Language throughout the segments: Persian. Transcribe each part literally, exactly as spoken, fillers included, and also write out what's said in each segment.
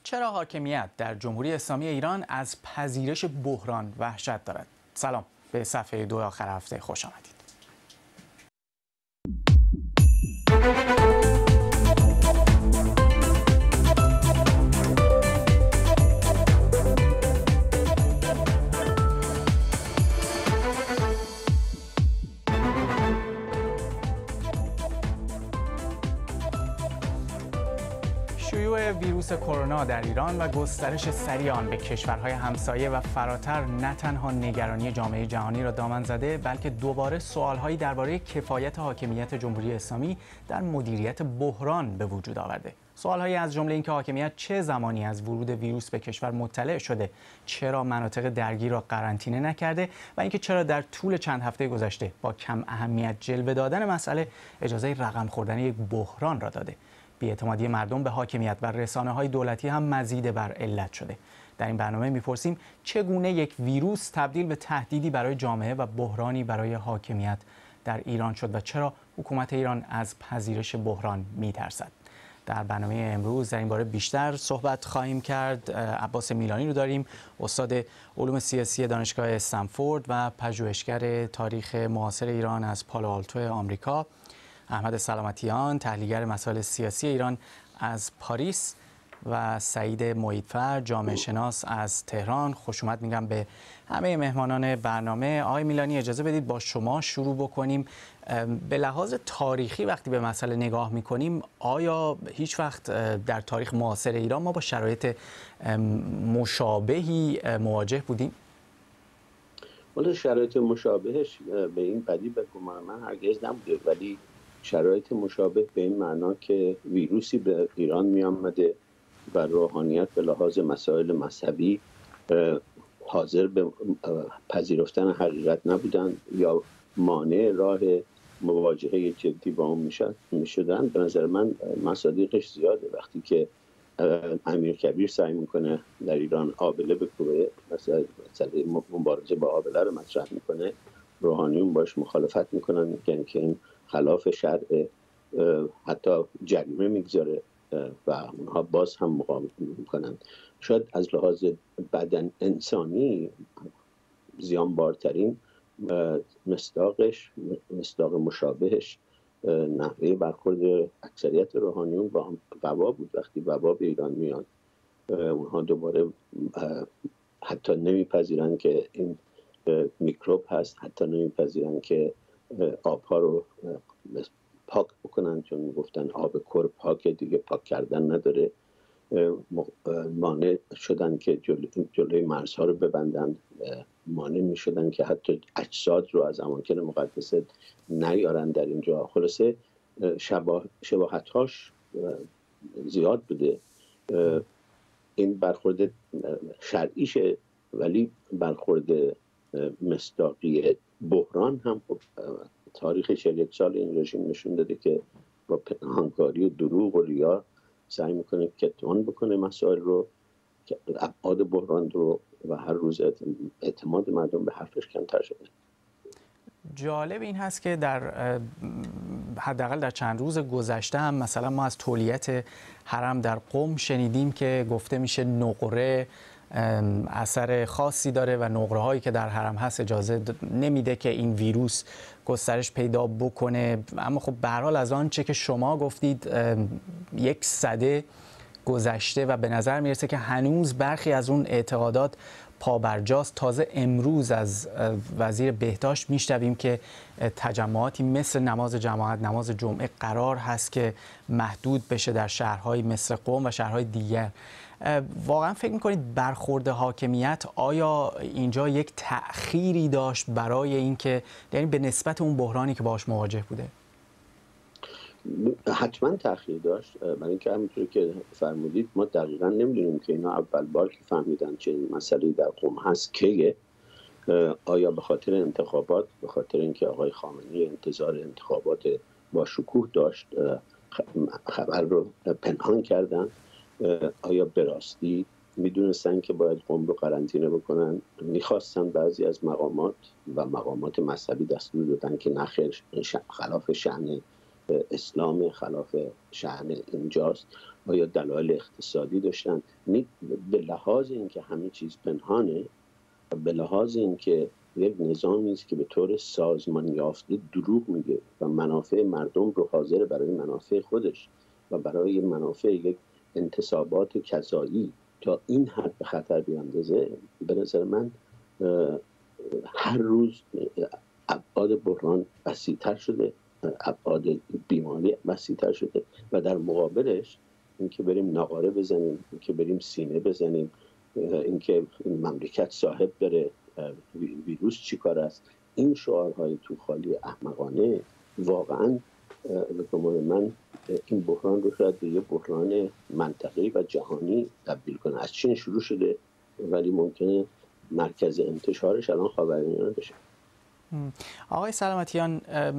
چرا حاکمیت در جمهوری اسلامی ایران از پذیرش بحران وحشت دارد؟ سلام، به صفحه دو آخر هفته خوش آمدید. شیوع ویروس کرونا در ایران و گسترش سریع آن به کشورهای همسایه و فراتر نه تنها نگرانی جامعه جهانی را دامن زده، بلکه دوباره سوالهایی درباره کفایت حاکمیت جمهوری اسلامی در مدیریت بحران به وجود آورده. سوالهایی از جمله اینکه حاکمیت چه زمانی از ورود ویروس به کشور مطلع شده، چرا مناطق درگیر را قرنطینه نکرده و اینکه چرا در طول چند هفته گذشته با کم اهمیت جلوه دادن مسئله اجازه رقم خوردن یک بحران را داده. بی‌اعتمادی مردم به حاکمیت و رسانه‌های دولتی هم مزید بر علت شده. در این برنامه می‌پرسیم چگونه یک ویروس تبدیل به تهدیدی برای جامعه و بحرانی برای حاکمیت در ایران شد و چرا حکومت ایران از پذیرش بحران می‌ترسد. در برنامه امروز در این باره بیشتر صحبت خواهیم کرد. عباس میلانی رو داریم، استاد علوم سیاسی دانشگاه استنفورد و پژوهشگر تاریخ معاصر ایران از پالو آلتو آمریکا. احمد سلامتیان، تحلیلگر مسائل سیاسی ایران از پاریس و سعید محیط‌فر، جامعه شناس از تهران. خوش اومد میگم به همه مهمانان برنامه. آقای میلانی، اجازه بدید با شما شروع بکنیم. به لحاظ تاریخی وقتی به مسئله نگاه میکنیم، آیا هیچ وقت در تاریخ معاصر ایران ما با شرایط مشابهی مواجه بودیم؟ ولی شرایط مشابهش به این قدیم به گمان من هرگز نبوده، ولی شرایط مشابه به این معنا که ویروسی به ایران می آمده و روحانیت به لحاظ مسائل مذهبی حاضر به پذیرفتن حقیقت نبودند یا مانع راه مواجهه جدی با اون می شدن. به نظر من مصادیقش زیاده. وقتی که امیر کبیر سعی میکنه در ایران آبله بکوبه، مثلا مبارزه با آبله رو مطرح میکنه، روحانیون باش مخالفت میکنن، میگن که این خلاف شرع، حتی جریمه میگذاره و اونها باز هم مقاومت میکنن. شاید از لحاظ بدن انسانی زیانبارترین مصداقش مصداق مشابهش نحوه برخورد اکثریت روحانیون با وبا بود. وقتی وبا به ایران میاد، اونها دوباره حتی نمیپذیرن که این میکروب هست، حتی نمیپذیرن که آبها رو پاک بکنن، چون گفتن آب کر پاک دیگه پاک کردن نداره. مانع شدن که جلوی, جلوی مرزها رو ببندن، مانع می شدن که حتی اجساد رو از اماکن مقدسه نیارن در اینجا. خلاصه شباه شباهت‌هاش زیاد بوده. این برخورد شرعیشه، ولی برخورد مصداقی بحران هم تاریخ چهل و یک سال این رژیم نشون داده که با پنهانکاری و دروغ و ریا سعی میکنه کتمان بکنه مسائل رو، که ابعاد بحران رو، و هر روز اعتماد مردم به حرفش کمتر شده. جالب این هست که در حداقل در چند روز گذشته هم مثلا ما از تولیت حرم در قم شنیدیم که گفته میشه نقره اثر خاصی داره و نقره هایی که در حرم هست اجازه نمیده که این ویروس گسترش پیدا بکنه. اما خب به هر حال از آنچه که شما گفتید یک سده گذشته و به نظر میرسه که هنوز برخی از اون اعتقادات پابرجاست. تازه امروز از وزیر بهداشت میشنویم که تجمعاتی مثل نماز جماعت، نماز جمعه قرار هست که محدود بشه در شهرهای مثل قم و شهرهای دیگر. واقعا فکر میکنید برخورد حاکمیت آیا اینجا یک تأخیری داشت برای اینکه، یعنی به نسبت اون بحرانی که باهاش مواجه بوده؟ حتما تأخیر داشت، برای اینکه همونطور که فرمودید ما دقیقا نمیدونیم که اینا اول بار که فهمیدن چه این مسئله در قم هست کیه. آیا به خاطر انتخابات، به خاطر اینکه آقای خامنه‌ای انتظار انتخابات با شکوه داشت خبر رو پنهان کردن؟ آیا به راستی میدونستن که باید قم رو قرنطینه بکنن؟ میخواستن بعضی از مقامات و مقامات مذهبی دستور دادن که نخیر، خلاف شأن اسلام خلاف شأن اینجاست؟ آیا دلایل اقتصادی داشتن؟ به لحاظ اینکه همه چیز پنهانه و به لحاظ اینکه یک نظامی است که به طور سازمان یافته دروغ میگه و منافع مردم رو حاضر برای منافع خودش و برای منافع یک انتصابات کذایی تا این حد به خطر بیاندازه، به نظر من هر روز ابعاد بحران وسیع‌تر شده، ابعاد بیماری وسیع‌تر شده و در مقابلش اینکه بریم نقاره بزنیم، اینکه بریم سینه بزنیم، اینکه این مملکت صاحب داره، ویروس چی کار است، این شعارهای تو خالی احمقانه واقعا به گمان من این بحران رو شاید به یه بحران منطقه‌ای و جهانی تبدیل کنه. از چین شروع شده ولی ممکنه مرکز انتشارش الان خاورمیانه بشه. آقای سلامتیان،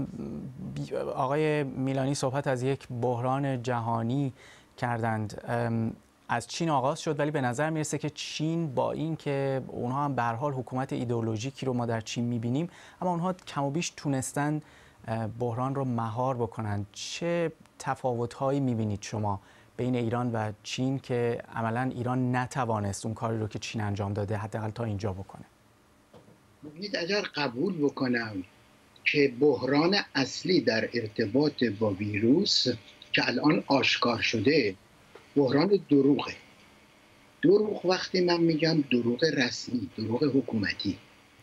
آقای میلانی صحبت از یک بحران جهانی کردند. از چین آغاز شد ولی به نظر میرسه که چین با این که اونها هم به هر حال حکومت ایدئولوژیکی رو ما در چین میبینیم، اما اونها کم و بیش تونستن بحران رو مهار بکنن. چه تفاوت‌هایی میبینید شما بین ایران و چین که عملاً ایران نتوانست اون کاری رو که چین انجام داده حداقل تا اینجا بکنه؟ بگید اگر قبول بکنم که بحران اصلی در ارتباط با ویروس که الان آشکار شده بحران دروغه. دروغ وقتی من میگم دروغ رسمی، دروغ حکومتی،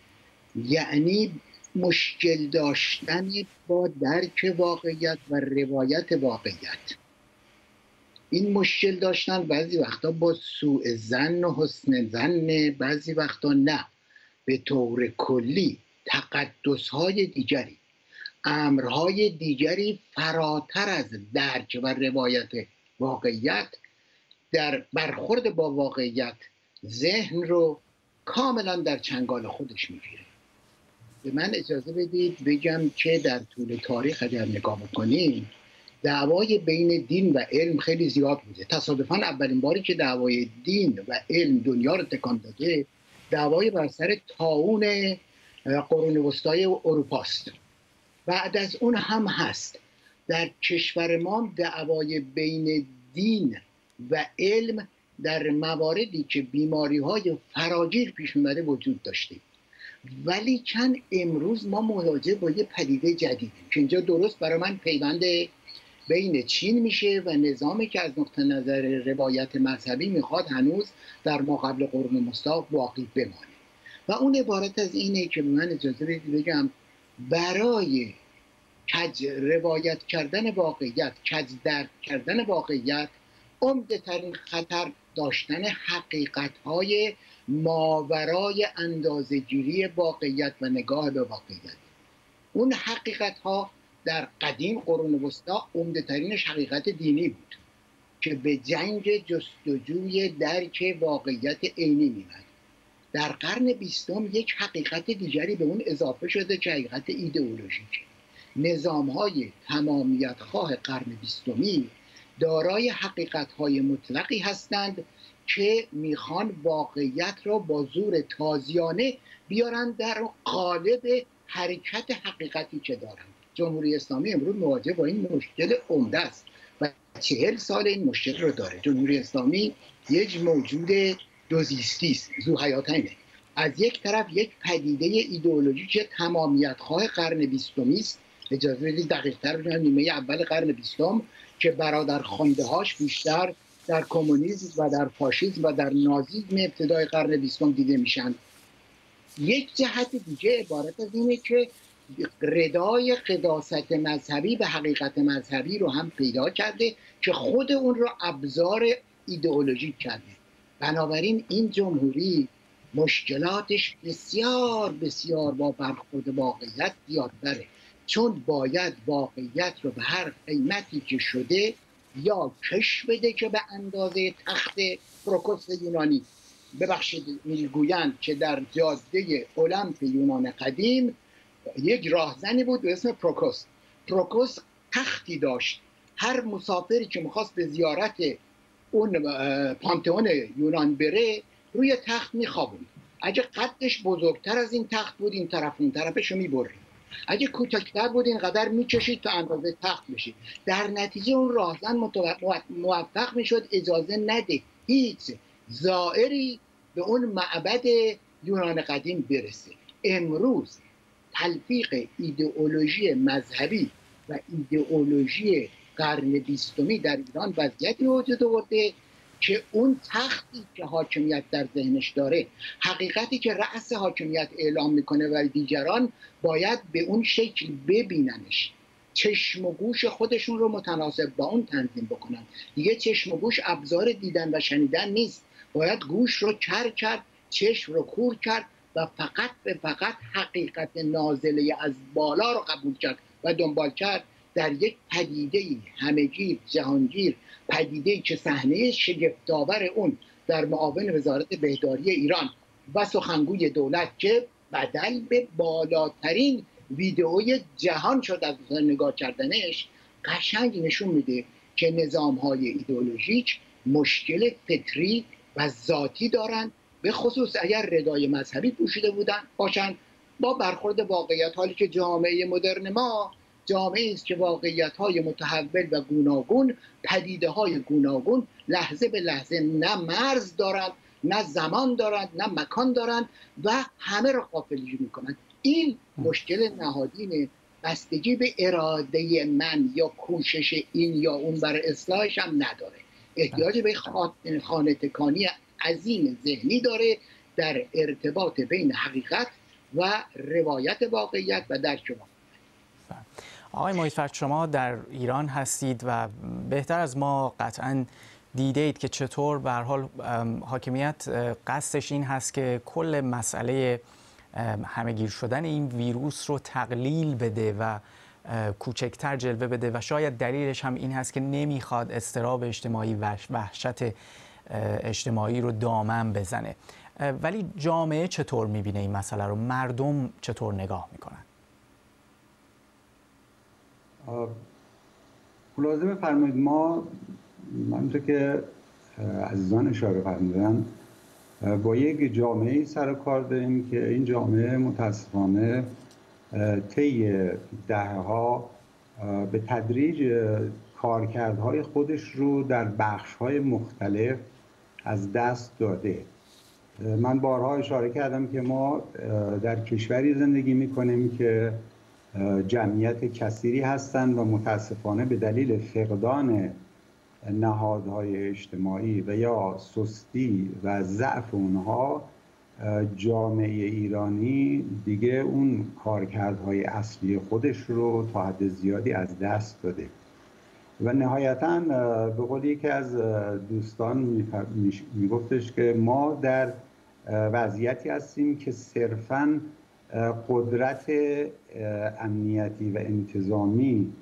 یعنی مشکل داشتن با درک واقعیت و روایت واقعیت. این مشکل داشتن بعضی وقتا با سوء ظن و حسن ظن، بعضی وقتا نه، به طور کلی تقدس‌های دیگری، امرهای دیگری فراتر از درک و روایت واقعیت در برخورد با واقعیت ذهن رو کاملا در چنگال خودش میگیره. به من اجازه بدید بگم که در طول تاریخ اگر نگاه بکنیم دعوای بین دین و علم خیلی زیاد بوده. تصادفاً اولین باری که دعوای دین و علم دنیا رو تکان داده دعوای بر سر طاعون قرون وسطای اروپاست. بعد از اون هم هست. در کشور ما دعوای بین دین و علم در مواردی که بیماری‌های فراگیر پیش اومده وجود داشته، ولی چند امروز ما مواجه با یه پدیده جدیدیم که اینجا درست برای من پیوند بین چین میشه و نظامی که از نقطه نظر روایت مذهبی میخواد هنوز در ما قبل قرون وسطی باقی بمانه و اون عبارت از اینه که من اجازه بدید بگم برای کج روایت کردن واقعیت، کج درک کردن واقعیت، عمده ترین خطر داشتن حقیقت‌های ماورای اندازه‌گیری واقعیت و نگاه به واقعیت. اون حقیقت‌ها در قدیم قرون وسطی عمده ترینش حقیقت دینی بود که به جنگ جستجوی درک واقعیت عینی می‌آمد. در قرن بیستم یک حقیقت دیگری به اون اضافه شده که حقیقت ایدئولوژیک. نظام‌های تمامیت‌خواه قرن بیستمی دارای حقیقت‌های مطلقی هستند که میخوان واقعیت را با زور تازیانه بیارن در قالب حرکت حقیقتی که دارند. جمهوری اسلامی امروز مواجه با این مشکل عمده است و چهل سال این مشکل رو داره. جمهوری اسلامی یک موجود دوزیستی است، ذو حیاتینه. از یک طرف یک پدیده ایدئولوژیک تمامیت‌خواه قرن بیستمی است. اجازه بدید دقیق‌تر بگم نیمه اول قرن بیستم که برادرخوانده‌هاش بیشتر در کمونیسم و در فاشیسم و در نازیسم ابتدای قرن بیستم دیده میشن. یک جهت دیگه عبارت از اینه که ردای قداست مذهبی به حقیقت مذهبی رو هم پیدا کرده که خود اون رو ابزار ایدئولوژیک کرده. بنابراین این جمهوری مشکلاتش بسیار بسیار با برخورد واقعیت زیادتره، چون باید واقعیت رو به هر قیمتی که شده یا کش بده که به اندازه تخت پروکوس یونانی، ببخشید میگویند که در جاده المپ یونان قدیم یک راهزنی بود به اسم پروکوس. پروکوس تختی داشت، هر مسافری که میخواست به زیارت اون پانتئون یونان بره روی تخت میخوابوند. اگه قدش بزرگتر از این تخت بود این طرف اون طرفش رو میبرید، اگه کوچکتر بود اینقدر میکشید تا اندازه تخت بشید. در نتیجه اون راهزن موفق میشد اجازه نده هیچ زائری به اون معبد یونان قدیم برسه. امروز تلفیق ایدئولوژی مذهبی و ایدئولوژی قرن بیستمی در ایران وضعیتی وجود آورده که اون تختی که حاکمیت در ذهنش داره، حقیقتی که رأس حاکمیت اعلام میکنه و دیگران باید به اون شکل ببیننش، چشم و گوش خودشون رو متناسب با اون تنظیم بکنن. دیگه چشم و گوش ابزار دیدن و شنیدن نیست، باید گوش رو کر کرد، چشم رو کور کرد و فقط به فقط حقیقت نازله از بالا رو قبول کرد و دنبال کرد در یک پدیده همه‌گیر جهانگیر، پدیده‌ای که صحنه شگفت‌آور اون در معاون وزارت بهداری ایران و سخنگوی دولت که بدل به بالاترین ویدئوی جهان شد از نگاه کردنش، قشنگ نشون میده که نظام‌های ایدئولوژیک مشکل فطری و ذاتی دارن، به خصوص اگر ردای مذهبی پوشیده بودن باشن با برخورد واقعیت، حالی که جامعه مدرن ما جامعه است که واقعیت‌های متحول و گوناگون، پدیده‌های گوناگون لحظه به لحظه نه مرز دارند، نه زمان دارند، نه مکان دارند و همه را غافلگیر می‌کنند. این مشکل نهادینه، بستگی به اراده من یا کوشش این یا اون برای اصلاحش هم نداره، احتیاج به خانه تکانی عظیم ذهنی داره در ارتباط بین حقیقت و روایت واقعیت و درک واقعیت. آقای محیط‌فرد، شما در ایران هستید و بهتر از ما قطعاً دیدید که چطور به هر حال حاکمیت قصدش این هست که کل مسئله همه‌گیر شدن این ویروس رو تقلیل بده و کوچکتر جلوه بده و شاید دلیلش هم این هست که نمیخواد اضطراب اجتماعی و وحشت اجتماعی رو دامن بزنه. ولی جامعه چطور میبینه این مسئله رو؟ مردم چطور نگاه میکنن؟ خلاصه بفرمایید، ما همونطور که عزیزان اشاره فرمودن با یک جامعه سر و کار داریم که این جامعه متاسفانه طی دهه‌ها به تدریج کارکردهای خودش رو در بخش‌های مختلف از دست داده. من بارها اشاره کردم که ما در کشوری زندگی می‌کنیم که جمعیت کثیری هستند و متاسفانه به دلیل فقدان نهادهای اجتماعی و یا سستی و ضعف اونها جامعه ایرانی دیگه اون کارکردهای اصلی خودش رو تا حد زیادی از دست داده و نهایتاً به قول یکی از دوستان میگفتش که ما در وضعیتی هستیم که صرفاً قدرت امنیتی و انتظامی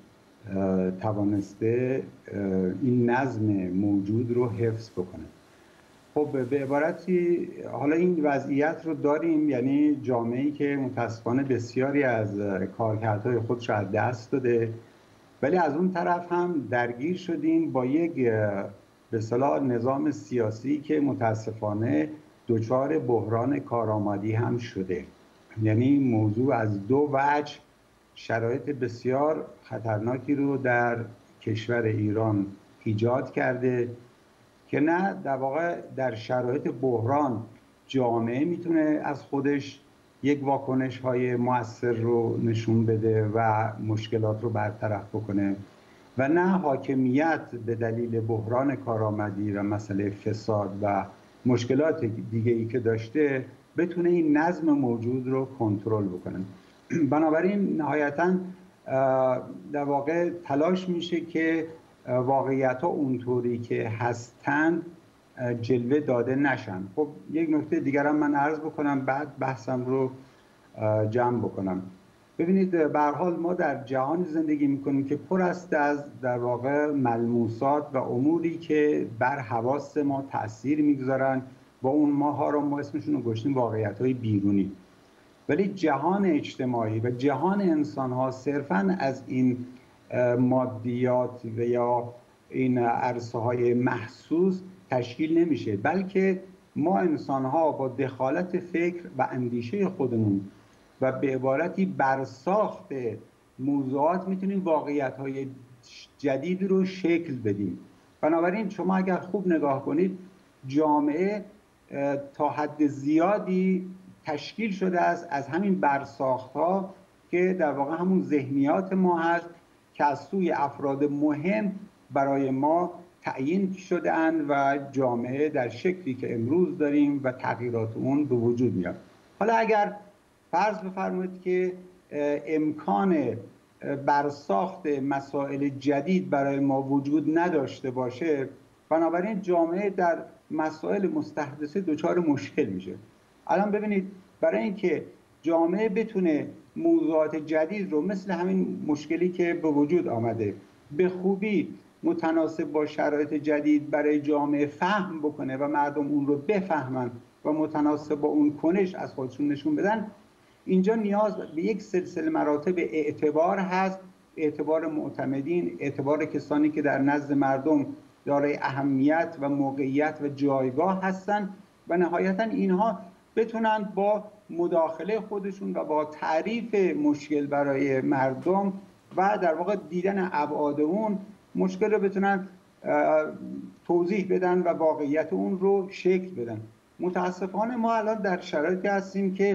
توانسته این نظم موجود رو حفظ بکنه. خب به عبارتی حالا این وضعیت رو داریم، یعنی جامعه‌ای که متاسفانه بسیاری از کارکردهای خودش رو از دست داده، ولی از اون طرف هم درگیر شدیم با یک به اصطلاح نظام سیاسی که متاسفانه دچار بحران کارآمدی هم شده. یعنی این موضوع از دو وجه شرایط بسیار خطرناکی رو در کشور ایران ایجاد کرده که نه در واقع در شرایط بحران جامعه میتونه از خودش یک واکنش های مؤثر رو نشون بده و مشکلات رو برطرف بکنه و نه حاکمیت به دلیل بحران کارآمدی و مسئله فساد و مشکلات دیگه ای که داشته بتونه این نظم موجود رو کنترل بکنه. بنابراین نهایتاً در واقع تلاش میشه که واقعیت‌ها اونطوری که هستند جلوه داده نشن. خب یک نکته دیگر هم من عرض بکنم بعد بحثم رو جمع بکنم. ببینید به هر حال ما در جهانی زندگی میکنیم که پر است از در واقع ملموسات و اموری که بر حواس ما تأثیر میگذارن با اون ماها رو ما اسمشون رو گذاشتیم واقعیت‌های بیرونی. ولی جهان اجتماعی و جهان انسان‌ها صرفاً از این مادیات و یا این عرصه‌های محسوس تشکیل نمیشه، بلکه ما انسان‌ها با دخالت فکر و اندیشه خودمون و به عبارتی برساخت موضوعات میتونیم واقعیت‌های جدید رو شکل بدیم. بنابراین شما اگر خوب نگاه کنید جامعه تا حد زیادی تشکیل شده است از همین برساخت‌ها که در واقع همون ذهنیات ما هست که از سوی افراد مهم برای ما تعیین شده اند و جامعه در شکلی که امروز داریم و تغییرات اون به وجود میاد. حالا اگر فرض بفرمایید که امکان برساخت مسائل جدید برای ما وجود نداشته باشه، بنابراین جامعه در مسائل مستحدثه دچار مشکل میشه. الان ببینید برای اینکه جامعه بتونه موضوعات جدید رو مثل همین مشکلی که به وجود آمده به خوبی متناسب با شرایط جدید برای جامعه فهم بکنه و مردم اون رو بفهمن و متناسب با اون کنش از خودشون نشون بدن، اینجا نیاز به یک سلسله مراتب اعتبار هست، اعتبار معتمدین، اعتبار کسانی که در نزد مردم دارای اهمیت و موقعیت و جایگاه هستند و نهایتا اینها بتونن با مداخله خودشون و با تعریف مشکل برای مردم و در واقع دیدن ابعاد اون مشکل رو بتونن توضیح بدن و واقعیت اون رو شکل بدن. متاسفانه ما الان در شرایطی هستیم که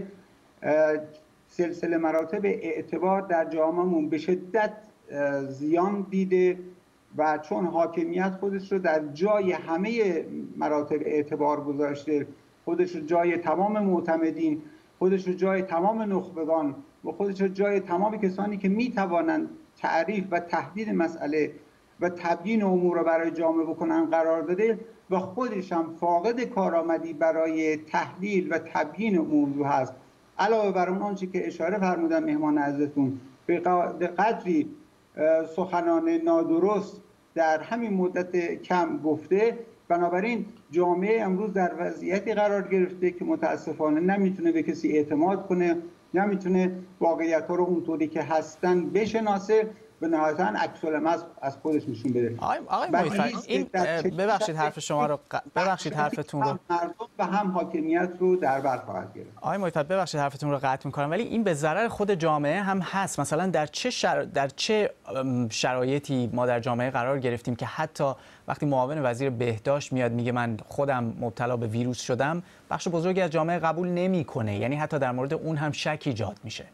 سلسله مراتب اعتبار در جامعهمون به شدت زیان دیده و چون حاکمیت خودش رو در جای همه مراتب اعتبار گذاشته، خودش رو جای تمام معتمدین، خودش رو جای تمام نخبگان و خودش رو جای تمام کسانی که میتوانند تعریف و تحدید مسئله و تبیین امور رو برای جامعه بکنن قرار داده و خودش هم فاقد کارآمدی برای تحلیل و تبیین موضوع هست. علاوه بر اون آنچه که اشاره فرمودن مهمان عزیزتون به قدری سخنان نادرست در همین مدت کم گفته، بنابراین جامعه امروز در وضعیتی قرار گرفته که متاسفانه نمیتونه به کسی اعتماد کنه، نمیتونه واقعیت‌ها رو اونطوری که هستن بشناسه و نهایتاً عکس العمل از خودش نشون بده. آقای آقای محیط این ببخشید حرف شما رو ببخشید حرفتون رو مردم و هم حاکمیت رو در بر خواهد گرفت. آقای محیط ببخشید حرفتون رو قطع می‌کنم، ولی این به ضرر خود جامعه هم هست. مثلا در چه شر... در چه شرایطی ما در جامعه قرار گرفتیم که حتی وقتی معاون وزیر بهداشت میاد میگه من خودم مبتلا به ویروس شدم، بخش بزرگی از جامعه قبول نمی‌کنه، یعنی حتی در مورد اون هم شک ایجاد میشه.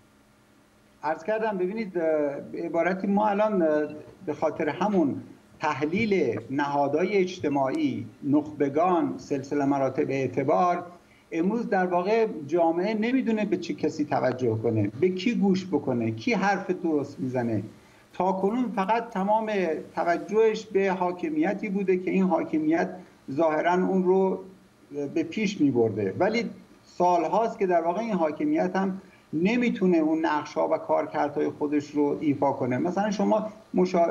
عرض کردم ببینید به عبارتی ما الان به خاطر همون تحلیل نهادهای اجتماعی، نخبگان، سلسله مراتب اعتبار، امروز در واقع جامعه نمیدونه به چه کسی توجه کنه، به کی گوش بکنه، کی حرف درست میزنه. تا کنون فقط تمام توجهش به حاکمیتی بوده که این حاکمیت ظاهراً اون رو به پیش میبرده، ولی سالهاست که در واقع این حاکمیت هم نمیتونه اون نقش‌ها و کارکردهای خودش رو ایفا کنه. مثلا شما مشا...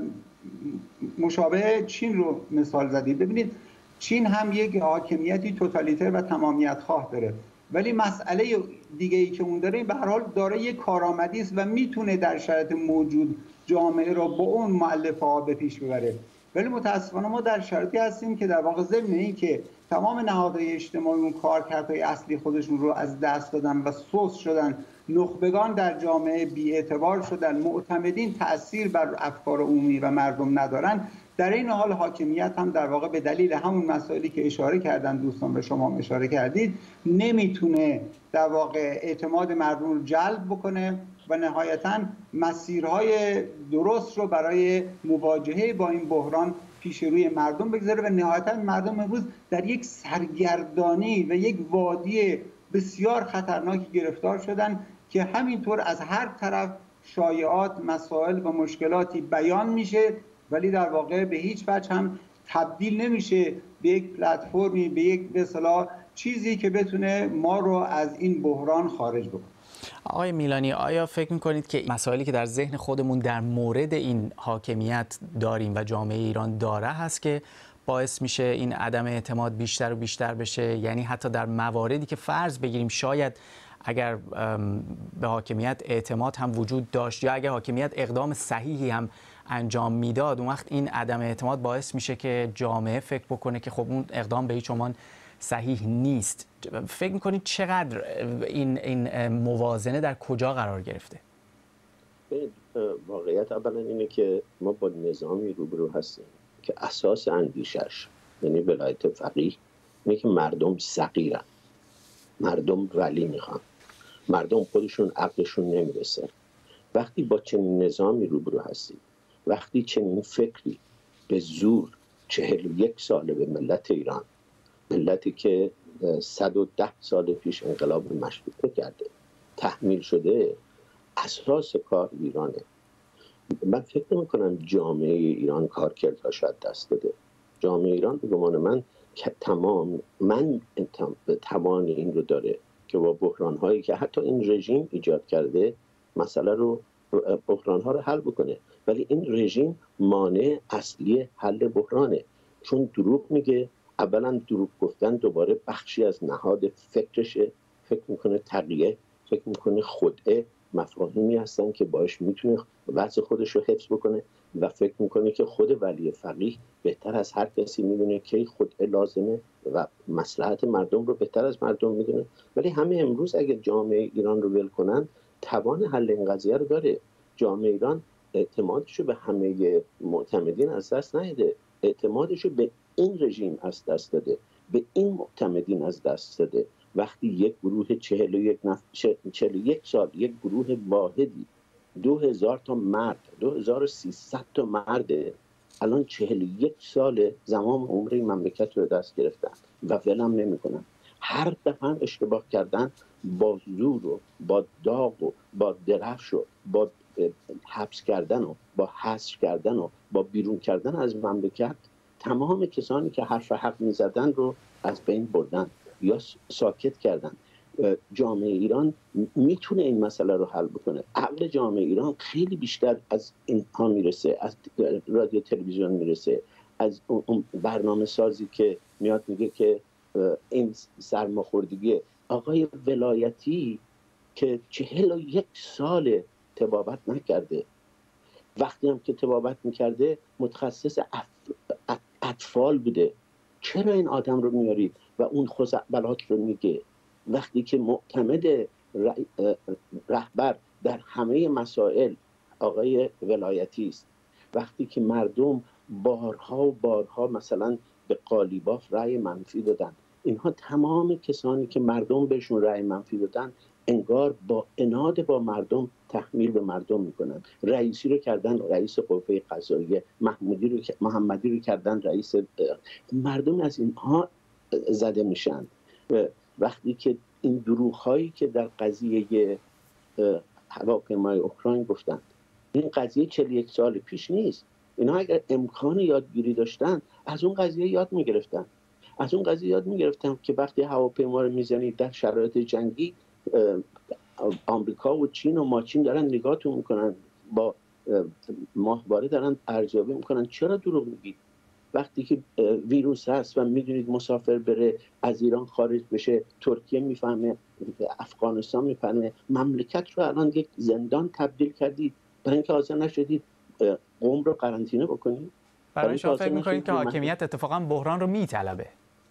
مشابه چین رو مثال زدید. ببینید چین هم یک حاکمیتی توتالیتر و تمامیت خواه داره، ولی مسئله دیگه ای که اون داره به هر حال داره یک کارآمدی است و میتونه در شرایط موجود جامعه رو با اون مؤلفه‌ها به پیش ببره. ولی متاسفانه ما در شرایطی هستیم که در واقع ضمن این که تمام نهادهای اجتماعی اون کارکردهای اصلی خودشون رو از دست دادن و سوس شدن، نخبگان در جامعه بی‌اعتبار شدن، معتمدین تأثیر بر افکار عمومی و مردم ندارن، در این حال حاکمیت هم در واقع به دلیل همون مسائلی که اشاره کردن دوستان به شما اشاره کردید نمیتونه در واقع اعتماد مردم رو جلب بکنه و نهایتاً مسیرهای درست رو برای مواجهه با این بحران پیش روی مردم بگذاره و نهایتاً مردم امروز در یک سرگردانی و یک وادی بسیار خطرناکی گرفتار شدن که همینطور از هر طرف شایعات، مسائل و مشکلاتی بیان میشه ولی در واقع به هیچ وجه هم تبدیل نمیشه به یک پلتفرمی، به یک به اصطلاح چیزی که بتونه ما رو از این بحران خارج بکنه. آقای میلانی، آیا فکر میکنید که مسائلی که در ذهن خودمون در مورد این حاکمیت داریم و جامعه ایران داره هست که باعث میشه این عدم اعتماد بیشتر و بیشتر بشه؟ یعنی حتی در مواردی که فرض بگیریم شاید اگر به حاکمیت اعتماد هم وجود داشت یا اگر حاکمیت اقدام صحیحی هم انجام میداد، اون وقت این عدم اعتماد باعث میشه که جامعه فکر بکنه که خب اون اقدام به هیچ عنوان صحیح نیست. فکر میکنید چقدر این این موازنه در کجا قرار گرفته؟ واقعیت اولا اینه که ما با نظامی روبرو هستیم که اساس اندیشش، یعنی ولایت فقیه، اینه که مردم صغیرن، مردم ولی میخوان، مردم خودشون عقلشون نمیرسه. وقتی با چنین نظامی روبرو هستیم، وقتی چنین فکری به زور چهل و یک ساله به ملت ایران، ملتی که صد و ده سال پیش انقلاب مشروطه کرده، تحمیل شده، اساس کار ایرانه. من فکر نمی‌کنم جامعه ایران کارکردها شاید دست داده. جامعه ایران به گمان من که تمام من توان این رو داره که با بحران‌هایی که حتی این رژیم ایجاد کرده مسئله رو بحران‌ها رو حل بکنه، ولی این رژیم مانع اصلی حل بحرانه، چون دروغ میگه. اولا دروغ گفتن دوباره بخشی از نهاد فکرشه، فکر میکنه تقیه، فکر میکنه خدعه، مفاهیمی هستن که باش میتونه وضع خودش رو حفظ بکنه و فکر میکنه که خود ولی فقیه بهتر از هر کسی میدونه که خدعه لازمه و مصلحت مردم رو بهتر از مردم میدونه. ولی همه امروز اگه جامعه ایران رو ول کنن، توان حل این قضیه رو داره. جامعه ایران اعتمادش رو به همه معتمدین از دست نداده، اعتمادش رو به این رژیم از دست داده، به این معتمدین از دست داده. وقتی یک گروه چهل و یک, نف... چهل و یک سال یک گروه واحدی دو هزار تا مرد، دو هزار و سیصد تا مرد الان چهل و یک سال زمان عمر این مملکت رو دست گرفتن و ولم نمی کنن. هر دفعه اشتباه کردن با زور و با داغ و با درفش و با حبس کردن و با حذف کردن و با بیرون کردن از مملکت تمام کسانی که حرف حق می زدن رو از بین بردن یا ساکت کردن. جامعه ایران میتونه این مسئله رو حل بکنه. عقل جامعه ایران خیلی بیشتر از اینها میرسه، از رادیو تلویزیون میرسه، از اون برنامه سازی که میاد میگه که این سرماخوردگی آقای ولایتی که چهل و یک سال تبابت نکرده، وقتی هم که تبابت میکرده متخصص اطفال بوده. چرا این آدم رو میارید و اون خزعبلات رو میگه وقتی که معتمد رهبر در همه مسائل آقای ولایتی است؟ وقتی که مردم بارها و بارها مثلا به قالیباف رأی منفی دادن، اینها تمام کسانی که مردم بهشون رأی منفی دادن انگار با عناد با مردم تحمیل به مردم میکنن. رئیسی رو کردن رئیس قوه قضاییه، محمودی رو محمدی رو کردن رئیس. مردم از اینها زده میشن. وقتی که این دروغ هایی که در قضیه هواپیمای اوکراین گفتن، این قضیه چهل و یک سال پیش نیست. اینا اگر امکان یادگیری داشتن از اون قضیه یاد میگرفتن. از اون قضیه یاد میگرفتن که وقتی هواپیما رو میزنید در شرایط جنگی، آمریکا و چین و ماچین دارن نگاهتون میکنن، با ماهواره دارن ارزیابی میکنن. چرا دروغ میگید؟ وقتی که ویروس هست و میدونید مسافر بره از ایران خارج بشه، ترکیه میفهمه، افغانستان میفهمه، مملکت رو الان یک زندان تبدیل کردید برای اینکه حاضر نشدید قم رو قرنطینه بکنید. برای شما فکر میکنید که حاکمیت اتفاقا بحران رو میطلبه؟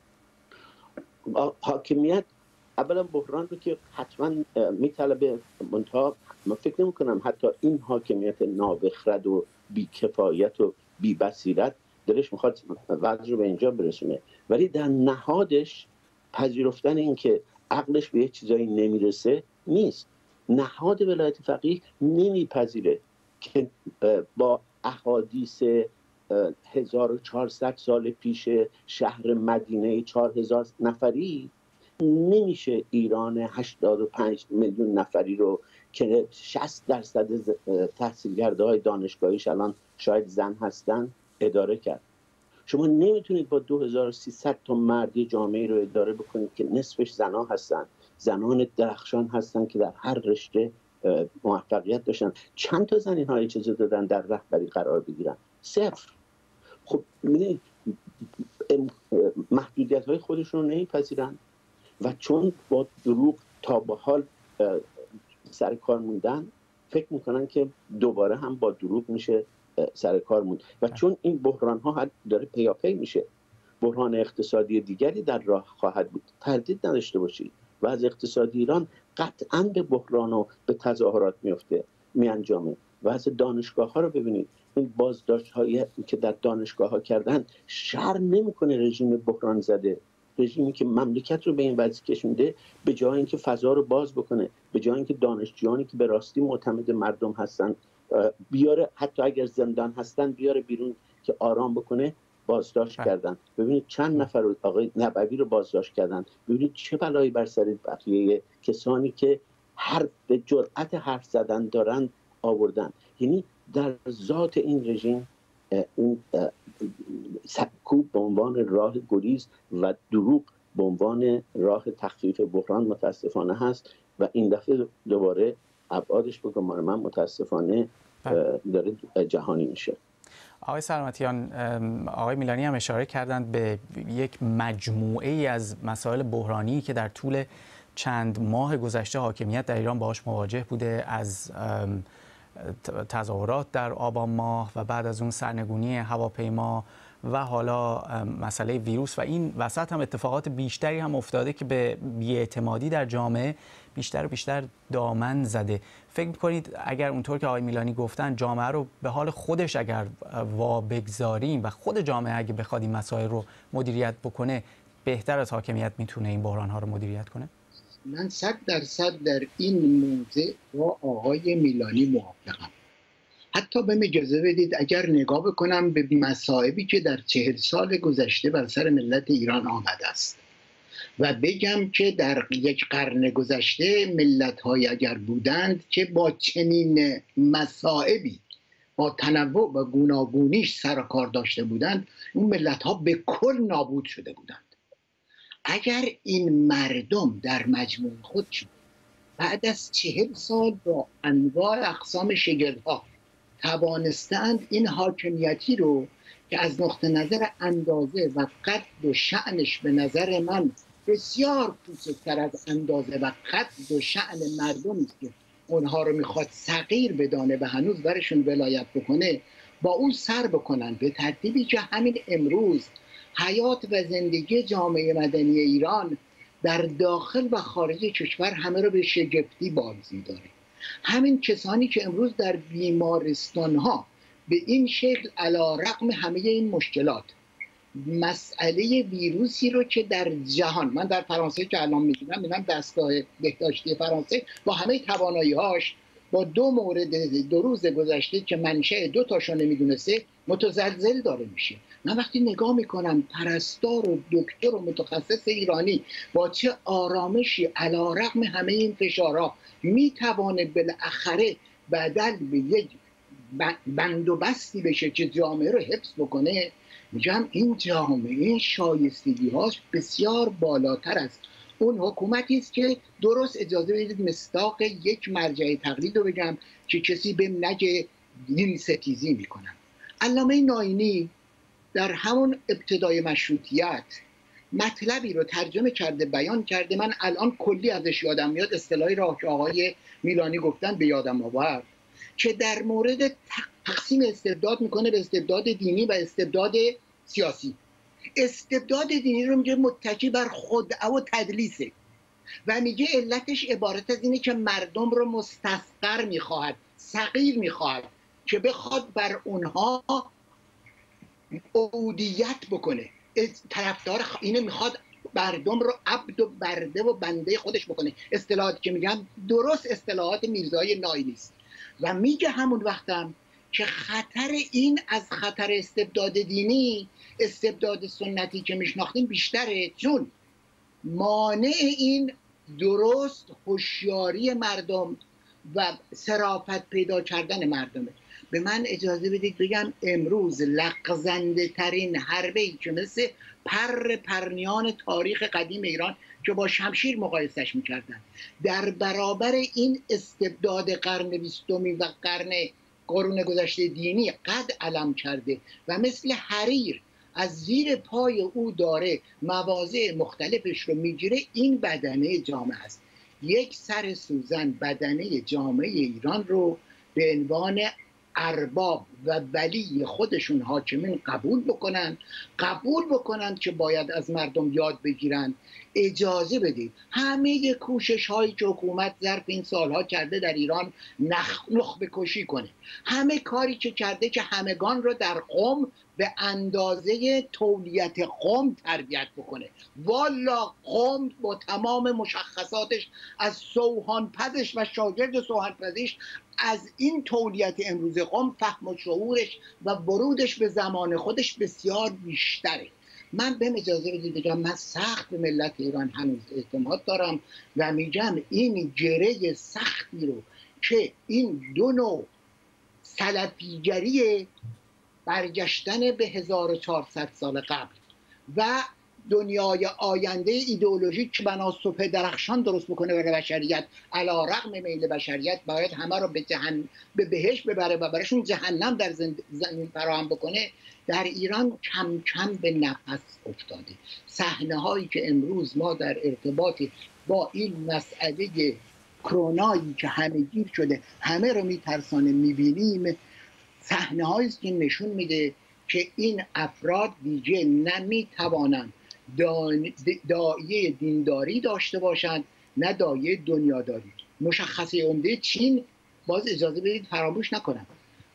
حاکمیت اولا بحران رو که حتما میطلبه، منتها من فکر نمی کنم حتی این حاکمیت نابخرد و بیکفایت و بی‌بصیرت دلش میخواد وضع رو به اینجا برسونه، ولی در نهادش پذیرفتن این که عقلش به یه چیزایی نمیرسه نیست. نهاد ولایت فقیه نمیپذیره که با احادیث هزار و چهارصد سال پیش شهر مدینه چهار هزار نفری نمیشه ایران هشتاد و پنج میلیون نفری رو که شصت درصد تحصیلگرده های دانشگاهیش الان شاید زن هستن اداره کرد. شما نمیتونید با دو هزار و سیصد تا مردی جامعه رو اداره بکنید که نصفش زنان هستن، زنان درخشان هستن که در هر رشته موفقیت داشتن. چند تا زن اینها اجازه دادن در رهبری قرار بگیرن؟ صفر. خب می‌بینید محدودیت های خودشون رو نمیپذیرن و چون با دروغ تا به حال سر کار موندن، فکر میکنن که دوباره هم با دروغ میشه سر کار موند و چون این بحران ها داره پیاپی میشه. بحران اقتصادی دیگری در راه خواهد بود، تردید نداشته باشید. و از اقتصادی ایران قطعاً به بحران و به تظاهرات میفته می انجامه. و از دانشگاه ها رو ببینید، این بازداشت هایی که در دانشگاه ها کردن شرم نمیکنه رژیم بحران زده، رژیمی که مملکت رو به این وضعیت کشونده، به جای اینکه فضا رو باز بکنه، به جای اینکه دانشجویانی که به راستی معتمد مردم هستن بیاره، حتی اگر زندان هستن بیاره بیرون که آرام بکنه، بازداشت بله. کردن. ببینید چند نفر رو، آقای نبوی رو بازداشت کردن. ببینید چه بلایی بر سر بقیه کسانی که حرف به جرأت حرف زدن دارن آوردن. یعنی در ذات این رژیم این سکوب به عنوان راه گریز و دروغ به عنوان راه تخفیف بحران متاسفانه هست و این دفعه دوباره ابعادش به گمان من متاسفانه داره جهانی میشه. آقای سلامتیان، آقای میلانی هم اشاره کردند به یک مجموعه ای از مسائل بحرانی که در طول چند ماه گذشته حاکمیت در ایران باهاش مواجه بوده، از تظاهرات در آبان ماه و بعد از اون سرنگونی هواپیما و حالا مسئله ویروس و این وسط هم اتفاقات بیشتری هم افتاده که به بی‌اعتمادی در جامعه بیشتر و بیشتر دامن زده. فکر می‌کنید اگر اونطور که آقای میلانی گفتن جامعه رو به حال خودش اگر وا بگذاریم و خود جامعه اگه بخواد این مسائل رو مدیریت بکنه، بهتر از حاکمیت میتونه این بحران‌ها رو مدیریت کنه؟ من صد درصد در این موضوع با آقای میلانی موافقم. حتی به اجازه بدید اگر نگاه بکنم به مصائبی که در چهل سال گذشته بر سر ملت ایران آمده است و بگم که در یک قرن گذشته ملت‌های اگر بودند که با چنین مصائبی با تنوع و گوناگونیش سر و کار داشته بودند، اون ملت‌ها به کل نابود شده بودند. اگر این مردم در مجموع خودشون بعد از چهل سال با انواع اقسام شگردها توانستند این حاکمیتی رو که از نقطه نظر اندازه و قد و شأنش به نظر من بسیار کوچکتر از اندازه و قد و شأن مردمی که اونها رو میخواد صغیر بدانه و هنوز برشون ولایت بکنه، با اون سر بکنن به ترتیبی که همین امروز حیات و زندگی جامعه مدنی ایران در داخل و خارج کشور همه رو به شگفتی بازی داره. همین کسانی که امروز در بیمارستان ها به این شکل علی رغم همه این مشکلات مسئله ویروسی رو که در جهان، من در فرانسه که الان می‌بینم، می‌بینم دستگاه بهداشتی فرانسه با همه توانایی‌هاش با دو مورد دو روز گذشته که منشأ دو تاشو نمیدونسته متزلزل داره میشه. من وقتی نگاه میکنم پرستار و دکتر و متخصص ایرانی با چه آرامشی علی رغم همه این فشارها میتوانه بالاخره بدل به یک بند و بستی بشه که جامعه رو حفظ بکنه، میگم این جامعه شایستگی هاش بسیار بالاتر است. اون حکومتی است که درست اجازه بدید مصداق یک مرجع تقلید رو بگم که کسی به نگه دین ستیزی میکنم. علامه ناینی در همون ابتدای مشروطیت مطلبی رو ترجمه کرده، بیان کرده، من الان کلی ازش یادم میاد، اصطلاحی را که آقای میلانی گفتن به یادم آورد، که در مورد تقسیم استبداد میکنه به استبداد دینی و استبداد سیاسی. استبداد دینی رو میگه متکی بر خدعه و تدلیسه و میگه علتش عبارت از اینه که مردم رو مستصغر میخواهد، صغیر میخواهد که بخواد بر اونها عبودیت بکنه. طرفدار اینه، میخواد مردم رو عبد و برده و بنده خودش بکنه. اصطلاحاتی که میگم درست اصطلاحات میرزای ناینی است و میگه همون وقتم که خطر این از خطر استبداد دینی، استبداد سنتی که میشناختیم بیشتره، چون مانع این درست هوشیاری مردم و صرافت پیدا کردن مردمه. به من اجازه بدید بگم امروز لغزنده ترین حربه‌ای که مثل پر پرنیان تاریخ قدیم ایران که با شمشیر مقایسش میکردن در برابر این استبداد قرن بیستمی و قرن قرون گذشته دینی قد علم کرده و مثل حریر از زیر پای او داره مواضع مختلفش رو میگیره. این بدنه جامعه است. یک سر سوزن بدنه جامعه ایران رو به عنوان ارباب و ولی خودشون حاکمین قبول بکنن قبول بکنن که باید از مردم یاد بگیرن. اجازه بدید همه کوشش هایی که حکومت ظرف این سالها کرده در ایران نخ نخبه کشی کنه، همه کاری که کرده که همگان رو در قم به اندازه تولیت قم تربیت بکنه. والا قم با تمام مشخصاتش از سوهانپزش و شاگرد سوهانپزش از این تولیت امروز قم فهم و شعورش و ورودش به زمان خودش بسیار بیشتره. من به اجازه بدید بگم من سخت به ملت ایران هنوز اعتماد دارم و میگم این گره سختی رو که این دو نوع سلفیگری برگشتن به هزار و چهارصد سال قبل و دنیای آینده ایدئولوژیک که بنا صبح درخشان درست بکنه برای بشریت، علی رغم میل بشریت باید همه رو به جهنم به بهشت ببره و براشون جهنم در زمین فراهم بکنه، در ایران کم کم به نفس افتاده. صحنه هایی که امروز ما در ارتباط با این مسئله کرونایی که همه گیر شده همه رو میترسانه میبینیم، صحنه هایی است که نشون میده که این افراد دیگه نمیتوانند دایه دینداری داشته باشند نه دایه دنیاداری. مشخصه عمده چین، باز اجازه بدید فراموش نکنم،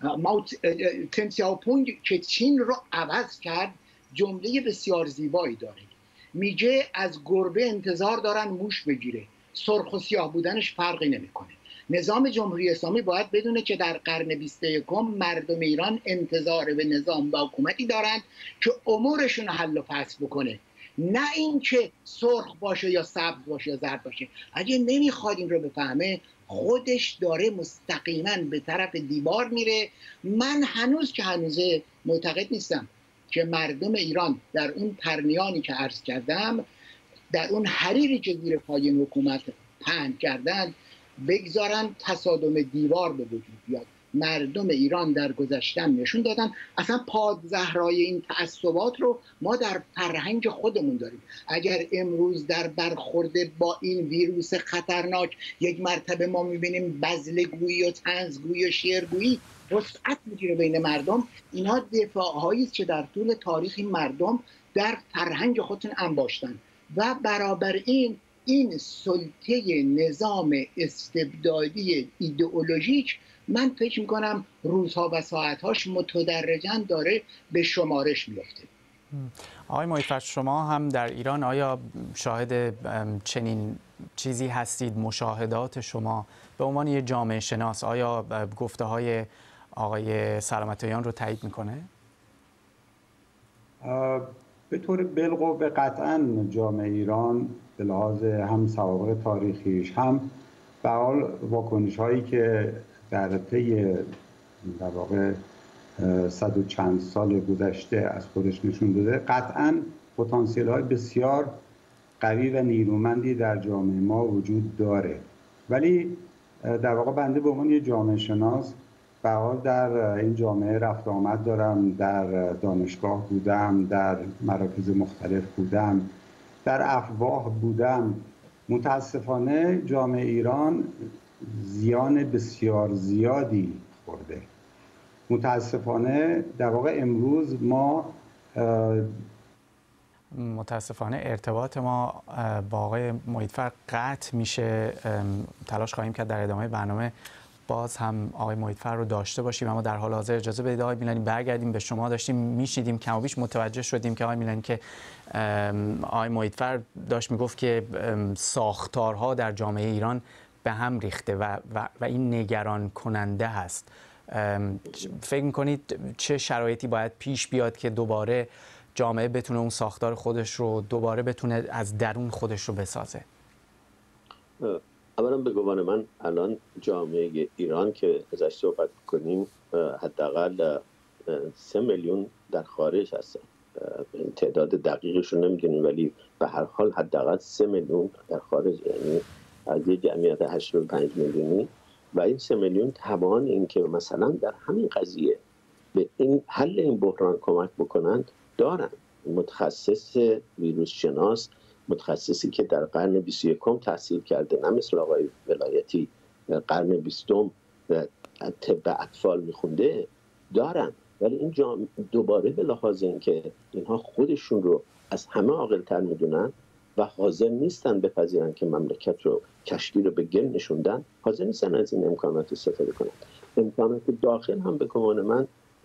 تن سیاوپونگ که چین رو عوض کرد جمله بسیار زیبایی داره، میگه از گربه انتظار دارن موش بگیره، سرخ و سیاه بودنش فرقی نمیکنه. نظام جمهوری اسلامی باید بدونه که در قرن بیست و یکم مردم ایران انتظار به نظام و حکومتی دارند که امورشون حل و فصل بکنه، نه اینکه سرخ باشه یا سبز باشه یا زرد باشه. اگه نمیخواد این رو بفهمه خودش داره مستقیما به طرف دیوار میره. من هنوز که هنوزه معتقد نیستم که مردم ایران در اون پرنیانی که عرض کردم، در اون حریری که زیر پای حکومت پهن کردن، بگذارن تصادم دیوار به وجود بیاد. مردم ایران در گذشتن نشون دادن اصلا پادزهرای این تعصبات رو ما در فرهنگ خودمون داریم. اگر امروز در برخورد با این ویروس خطرناک یک مرتبه ما میبینیم بزلگویی و طنزگویی و شعرگویی وسعت میگیره بین مردم، اینا دفاعهایی است که در طول تاریخ این مردم در فرهنگ خودشون انباشتن و برابر این این سلطه نظام استبدادی ایدئولوژیک من فکر میکنم روزها و ساعتهاش متدرجاً داره به شمارش میفته. آقای محیطفر، شما هم در ایران آیا شاهد چنین چیزی هستید؟ مشاهدات شما به عنوان یک جامعه شناس آیا گفته های آقای سلامتیان رو تایید میکنه؟ به طور بالقوه قطعاً جامعه ایران به لحاظ هم سوابق تاریخیش هم به حال واکنش هایی که در طی در واقع صد و چند سال گذشته از خودش نشون داده، قطعاً پتانسیل های بسیار قوی و نیرومندی در جامعه ما وجود داره. ولی در واقع بنده به عنوان یک جامعه شناس به حال در این جامعه رفت آمد دارم، در دانشگاه بودم، در مراکز مختلف بودم، در افواه بودم. متاسفانه جامعه ایران زیان بسیار زیادی خورده. متاسفانه در واقع امروز ما متاسفانه ارتباط ما با آقای محیطفر قطع میشه. تلاش خواهیم کرد در ادامه برنامه باز هم آقای محیطفر رو داشته باشیم، اما در حال حاضر اجازه بدید آقای میلانی برگردیم به شما. داشتیم میشیدیم کم و بیش متوجه شدیم که آقای میلانی که آقای محیطفر داشت میگفت که ساختارها در جامعه ایران به هم ریخته و, و, و این نگران کننده هست. فکر میکنید چه شرایطی باید پیش بیاد که دوباره جامعه بتونه اون ساختار خودش رو دوباره بتونه از درون خودش رو بسازه؟ اولا به گمان من الان جامعه ایران که ازش صحبت کنیم حداقل سه میلیون در خارج هستن. تعداد دقیقش رو نمیدونیم ولی به هر حال حداقل سه میلیون در خارج، یعنی از یک جمعیت هشتاد و پنج میلیونی. و این سه میلیون توان این که مثلا در همین قضیه به این حل این بحران کمک بکنند دارن. متخصص ویروس شناس، متخصصی که در قرن بیست و یکم تحصیل کرده، نه مثل آقای ولایتی قرن بیستم طب اطفال میخونده دارن، ولی این جامعه دوباره به لحاظ اینکه اینها خودشون رو از همه عاقل‌تر میدونن و حاضر نیستن بپذیرن که مملکت رو کشتی رو به گل نشوندن، حاضر نیستن از این امکانات استفاده کنن. امکانات داخل هم به گمان من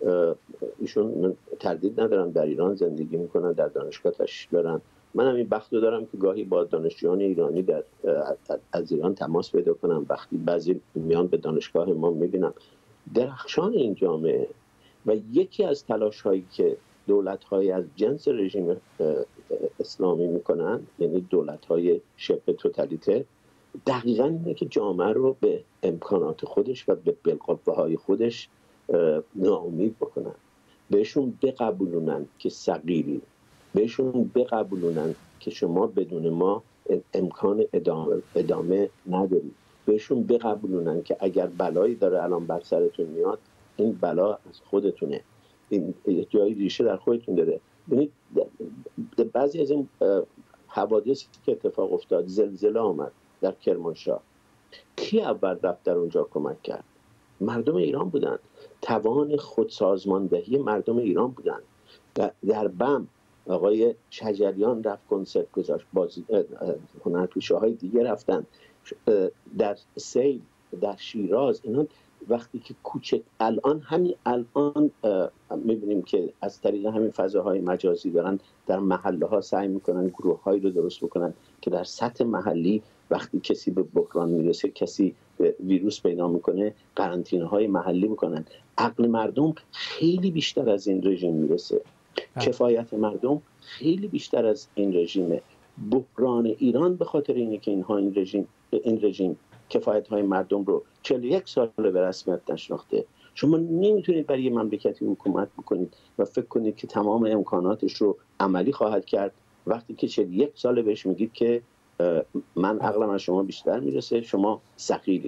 ایشون تردید ندارم در ایران زندگی میکنن، در دانشگاه تشریف دارن. من هم این بخت رو دارم که گاهی با دانشجویان ایرانی در از ایران تماس پیدا کنم. وقتی بعضی میان به دانشگاه ما میبینم درخشان این جامعه و یکی از تلاش هایی که دولت های از جنس رژیم اسلامی میکنن، یعنی دولت های شبه توتالیتر، دقیقا اینه که جامعه رو به امکانات خودش و به بالقوه های خودش ناامید بکنن، بهشون بقبولونن که صغیری، بهشون بقبولونن که شما بدون ما امکان ادامه, ادامه ندارید، بهشون بقبولونن که اگر بلایی داره الان بر سرتون میاد این بلا از خودتونه، این جایی ریشه در خودتون داره. ببینید بعضی از این حوادثی که اتفاق افتاد، زلزله آمد در کرمانشاه، کی اول رفت در اونجا کمک کرد؟ مردم ایران بودن، توان خودسازماندهی مردم ایران بودن. در بم آقای شجریان رفت کنسرت گذاشت، هنرپیشه های دیگه رفتن، در سیل، در شیراز، اینا وقتی که کوچک الان همین الان میبینیم که از طریق همین فضاهای مجازی دارن در محله ها سعی میکنن گروه هایی رو درست بکنن که در سطح محلی وقتی کسی به بحران میرسه، کسی ویروس پیدا میکنه، قرنطینه های محلی بکنن. عقل مردم خیلی بیشتر از این رژیم میرسه، کفایت مردم خیلی بیشتر از این رژیمه. بحران ایران به خاطر اینه که اینها این رژیم این رژیم کفایت های مردم رو چهل و یک سال به رسمیت نشناخته. شما نمیتونید برای مملکتی حکومت بکنید و فکر کنید که تمام امکاناتش رو عملی خواهد کرد وقتی که چهل و یک سال بهش میگید که من عقلم از شما بیشتر میرسه، شما سخیلید.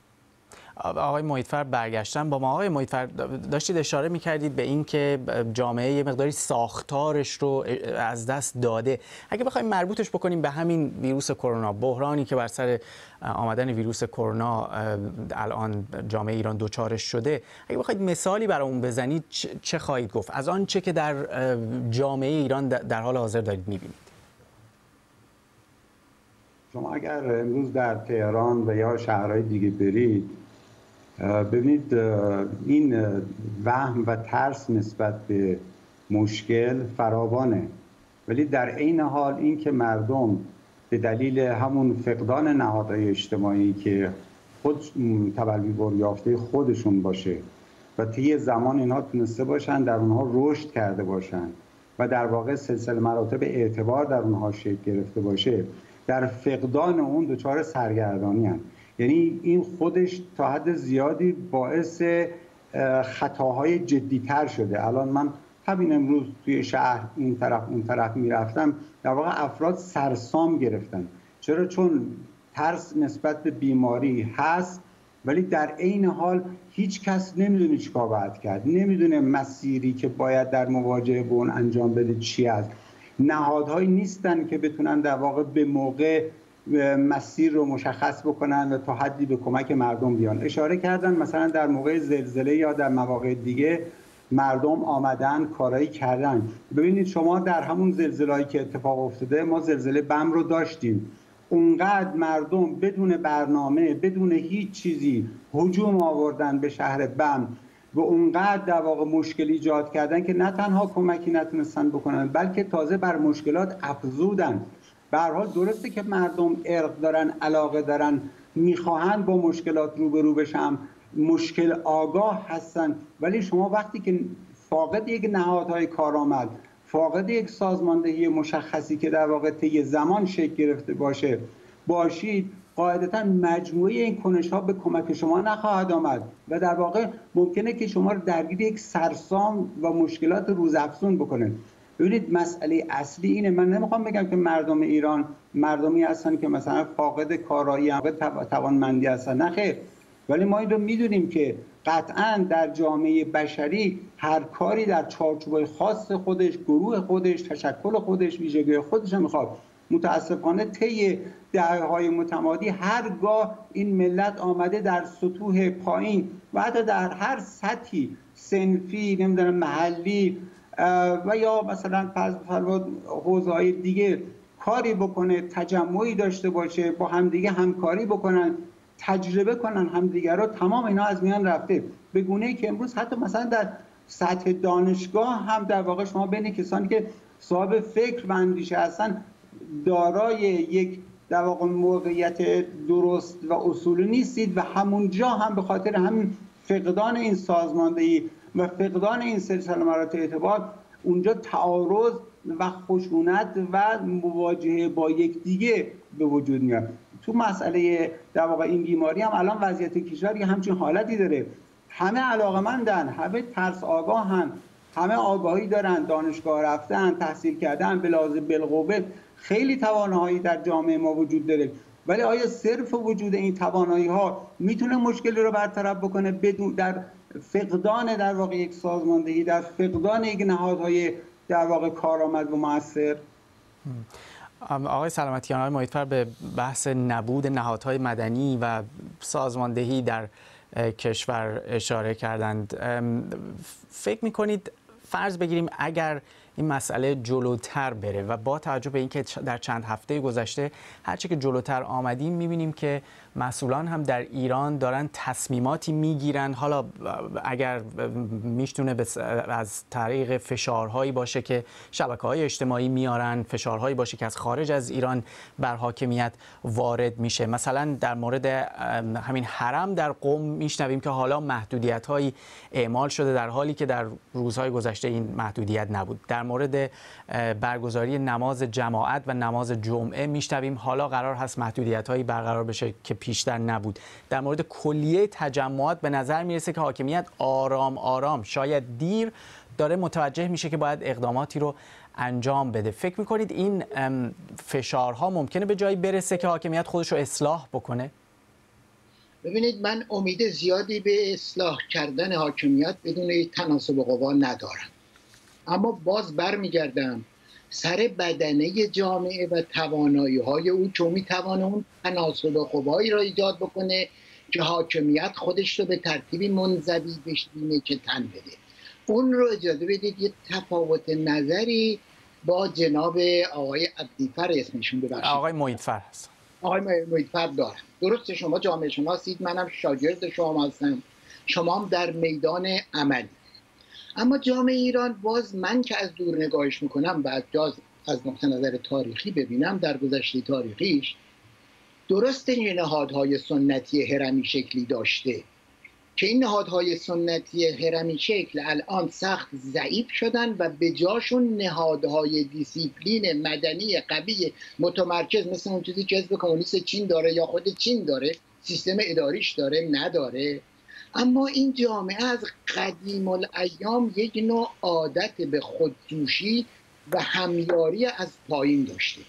آقای محیطفر برگشتن با ما. آقای محیطفر داشتید اشاره میکردید به این که جامعه یه مقداری ساختارش رو از دست داده. اگه بخوایم مربوطش بکنیم به همین ویروس کرونا، بحرانی که بر سر آمدن ویروس کرونا الان جامعه ایران دوچارش شده، اگه بخواید مثالی برامون بزنید چه خواهید گفت از آن چه که در جامعه ایران در حال حاضر دارید میبینید؟ شما اگر امروز در تهران و یا شهرهای دیگه برید، ببینید این وهم و ترس نسبت به مشکل فراوانه، ولی در عین حال این که مردم به دلیل همون فقدان نهادهای اجتماعی که خود تبلور یافته خودشون باشه و طی زمان اینها تونسته باشن در اونها رشد کرده باشن و در واقع سلسله مراتب اعتبار در اونها شکل گرفته باشه، در فقدان اون دچار سرگردانی هستند. یعنی این خودش تا حد زیادی باعث خطاهای جدی‌تر شده. الان من همین امروز توی شهر این طرف اون طرف میرفتم، در واقع افراد سرسام گرفتن. چرا؟ چون ترس نسبت به بیماری هست، ولی در عین حال هیچ کس نمیدونه چیکار باید کرد، نمیدونه مسیری که باید در مواجهه با اون انجام بده چی است. نهادهایی نیستن که بتونن در واقع به موقع مسیر رو مشخص بکنن و تا حدی به کمک مردم بیان. اشاره کردن مثلا در موقع زلزله یا در مواقع دیگه مردم آمدن کارایی کردن. ببینید شما در همون زلزله‌ای که اتفاق افتاده، ما زلزله بم رو داشتیم، اونقدر مردم بدون برنامه، بدون هیچ چیزی هجوم آوردن به شهر بم و اونقدر در واقع مشکل ایجاد کردن که نه تنها کمکی نتونستن بکنن بلکه تازه بر مشکلات افزودن. به هر حال درسته که مردم ارق دارن، علاقه دارن، میخواهن با مشکلات روبرو بشن، مشکل آگاه هستن، ولی شما وقتی که فاقد یک نهادهای کارآمد، فاقد یک سازماندهی مشخصی که در واقع طی زمان شکل گرفته باشه باشید، قاعدتا مجموعه این کنش‌ها به کمک شما نخواهد آمد و در واقع ممکنه که شما رو درگیر یک سرسام و مشکلات روزافزون بکنه. ببینید مسئله اصلی اینه، من نمیخوام بگم که مردم ایران مردمی هستن که مثلا فاقد کارایی، فاقد توانمندی هستن، نه خیر، ولی ما این رو میدونیم که قطعاً در جامعه بشری هر کاری در چارچوب‌های خاص خودش، گروه خودش، تشکل خودش، ویژگی خودش رو میخواد. متاسفانه طی دهه‌های متمادی هرگاه این ملت آمده در سطوح پایین و حتی در هر سطحی سنفی، نمیدونم محلی و یا مثلا حوزه‌های دیگه کاری بکنه، تجمعی داشته باشه، با همدیگه همکاری بکنن، تجربه کنن همدیگه رو، تمام اینا از میان رفته. به گونه‌ای که امروز حتی مثلا در سطح دانشگاه هم در واقع شما بین کسانی که صاحب فکر و اندیشه هستن دارای یک در واقع موقعیت درست و اصولی نیستید و همونجا هم به خاطر همین فقدان این سازماندهی و فقدان این سلسله مراتب اعتبار اونجا تعارض و خشونت و مواجهه با یکدیگه به وجود میاد. تو مسئله در واقع این بیماری هم الان وضعیت کشور یه همچین حالتی داره، همه علاقه‌مندن، همه ترس آگاهن، همه آگاهی دارن، دانشگاه رفتن، تحصیل کردن، به لحاظ بالقوه خیلی توانایی در جامعه ما وجود داره، ولی آیا صرف وجود این توانایی ها میتونه مشکلی رو برطرف بکنه بدون در فقدان در واقع یک سازماندهی، در فقدان یک نهادهای در واقع کارآمد و مؤثر؟ آقای سلامتیان، آقای محیطفر به بحث نبود نهادهای مدنی و سازماندهی در کشور اشاره کردند. فکر میکنید فرض بگیریم اگر این مسئله جلوتر بره و با توجه به اینکه در چند هفته گذشته هرچه که جلوتر آمدیم میبینیم که مسئولان هم در ایران دارن تصمیماتی میگیرن، حالا اگر میشتونه از طریق فشارهایی باشه که شبکه‌های اجتماعی میارن، فشارهایی باشه که از خارج از ایران بر حاکمیت وارد میشه. مثلا در مورد همین حرم در قم میشنویم که حالا محدودیت‌هایی اعمال شده در حالی که در روزهای گذشته این محدودیت نبود. در مورد برگزاری نماز جماعت و نماز جمعه میشنویم حالا قرار هست محدودیت‌هایی برقرار بشه که پیشتر نبود. در مورد کلیه تجمعات به نظر میرسه که حاکمیت آرام آرام، شاید دیر، داره متوجه میشه که باید اقداماتی رو انجام بده. فکر میکنید این فشارها ممکنه به جایی برسه که حاکمیت خودش رو اصلاح بکنه؟ ببینید، من امید زیادی به اصلاح کردن حاکمیت بدون تناسب قوا ندارم، اما باز برمیگردم سر بدنه جامعه و توانایی های او، چون میتوانه اون تناسب قوایی را ایجاد بکنه که حاکمیت خودش رو به ترتیبی منضبط بشینه که تن بده. اون رو اجازه بدید یه تفاوت نظری با جناب آقای عبدیفر اسمشون ببخشید آقای محیطفر هست. آقای محیطفر دارم. درسته شما جامعه شناسید، منم شاگرد شما هستم، شما هم در میدان عملی. اما جامعه ایران، باز من که از دور نگاهش میکنم و از از نقطه نظر تاریخی ببینم، در گذشته تاریخیش درست این نهادهای سنتی هرمی شکلی داشته که این نهادهای سنتی هرمی شکل الان سخت ضعیف شدن و به جاشون نهادهای دیسیپلین مدنی قوی متمرکز مثل اون چیزی که حزب کمونیست چین داره یا خود چین داره، سیستم اداریش داره، نداره. اما این جامعه از قدیم الایام یک نوع عادت به خودجوشی و همیاری از پایین داشته.